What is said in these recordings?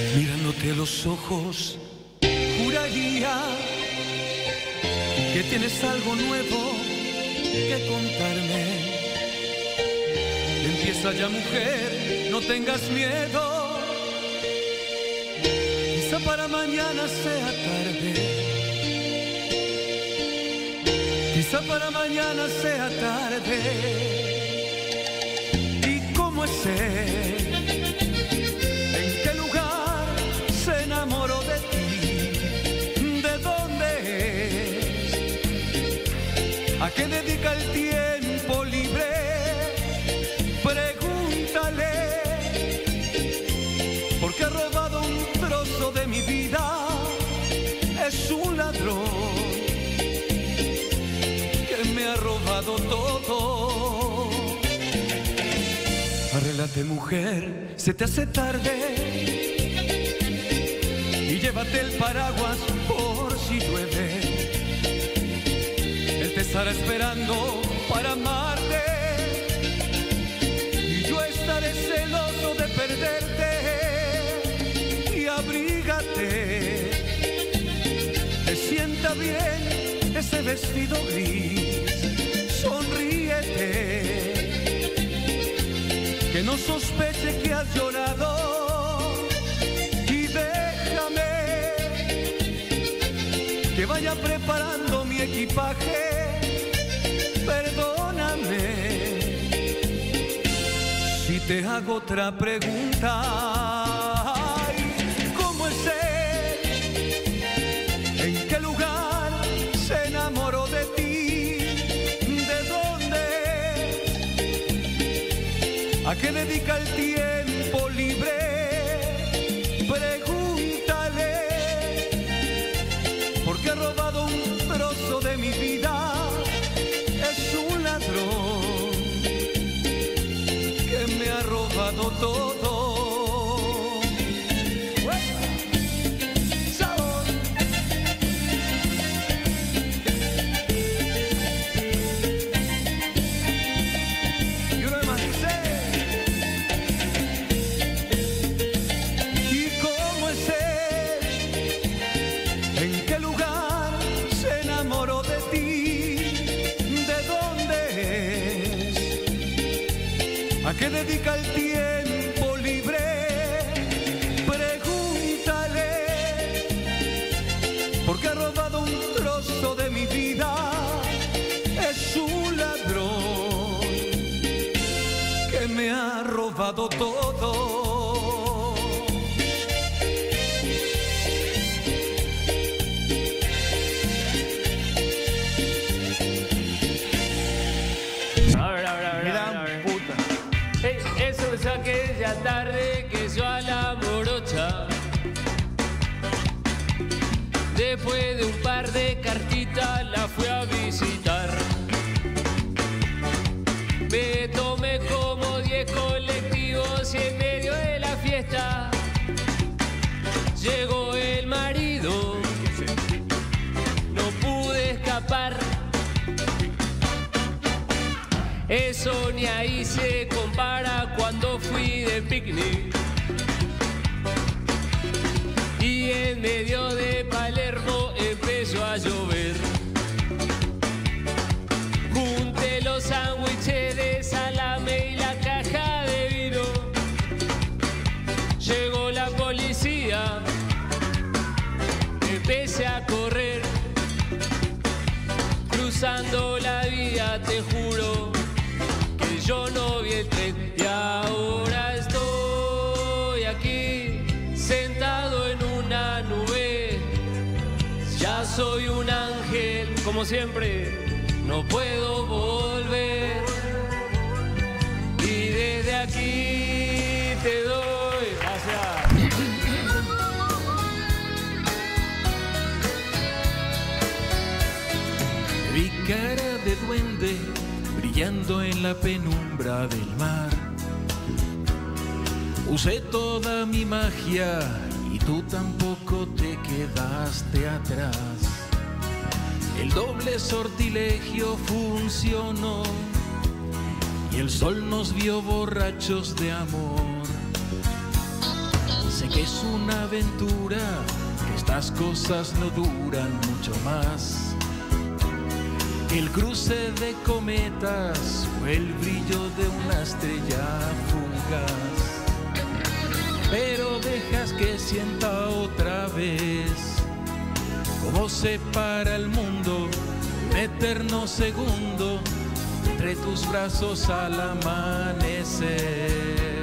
Mirándote a los ojos, juraría que tienes algo nuevo que contarme. Empieza ya, mujer, no tengas miedo. Quizá para mañana sea tarde. Quizá para mañana sea tarde. ¿Y cómo es él? ¿En qué lugar se enamoró de ti? ¿De dónde es? ¿A qué dedica el tiempo libre? Pregúntale, porque ha robado un trozo de mi vida. Es un ladrón que me ha robado todo. Arréglate, mujer, se te hace tarde, y llévate el paraguas por si llueve. Él te estará esperando para amarte, y yo estaré celoso de perderte. Y abrígate, te sienta bien ese vestido gris. Sonríete, que no sospeche que has llorado, y déjame que vaya preparando mi equipaje. Perdóname si te hago otra pregunta. Ay, ¿cómo es él? ¿En qué lugar se enamoró de ti? ¿De dónde? ¿A qué dedica el tiempo libre? Pregúntale, porque ha robado un trozo de mi vida. Es un ladrón que me ha robado todo. ¿A qué dedica el tiempo libre? Pregúntale, porque ha robado un trozo de mi vida. Es un ladrón que me ha robado todo. Aquella tarde que yo a la morocha, después de un par de cartitas, la fui a visitar. Me tomé como 10 colectivos y en medio de la fiesta llegó el marido. No pude escapar. Eso ni ahí se compara cuando fui de picnic y en medio de Palermo empezó a llover. Junté los sándwiches de salame y la caja de vino. Llegó la policía, empecé a correr, cruzando la vía, te juro. Yo no vi el tren y ahora estoy aquí, sentado en una nube. Ya soy un ángel, como siempre, no puedo volver. Y desde aquí te doy gracias. Vi cara de duende brillando en la penumbra del mar. Usé toda mi magia y tú tampoco te quedaste atrás. El doble sortilegio funcionó y el sol nos vio borrachos de amor. Se Es una aventura, que estas cosas no duran mucho más. El cruce de cometas o el brillo de una estrella fugaz. Pero dejas que sienta otra vez cómo separa el mundo un eterno segundo entre tus brazos al amanecer.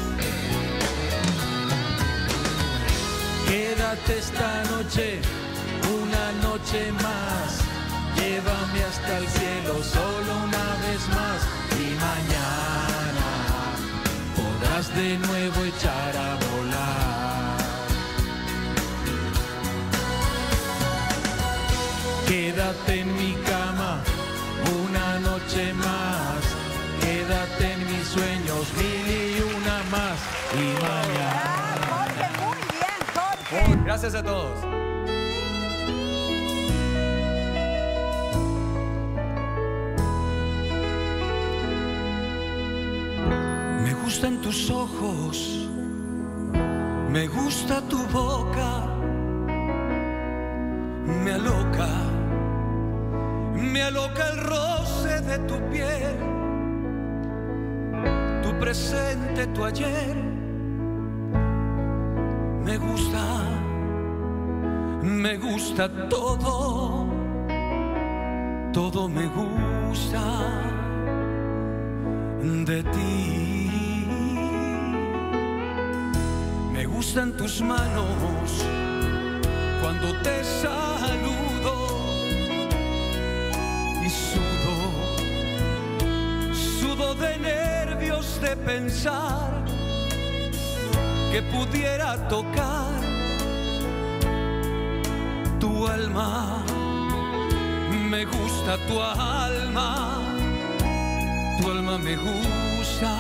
Quédate esta noche, una noche más. Llévame hasta el cielo solo una vez más. Y mañana podrás de nuevo echar a volar. Quédate en mi cama una noche más. Quédate en mis sueños 1001 más. Y mañana. Jorge, muy bien, Jorge. Gracias a todos. Me gustan tus ojos, me gusta tu boca, me aloca el roce de tu piel, tu presente, tu ayer. Me gusta todo, todo me gusta de ti. Me gustan tus manos cuando te saludo y sudo de nervios de pensar que pudiera tocar tu alma. Me gusta tu alma me gusta,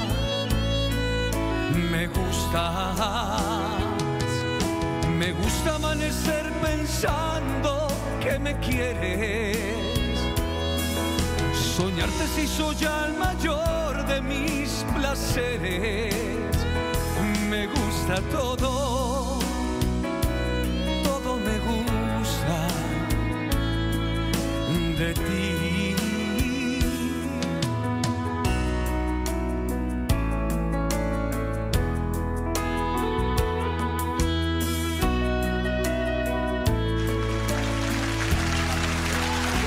me gustas. Me gusta amanecer pensando que me quieres. Soñarte se hizo ya el mayor de mis placeres. Me gusta todo,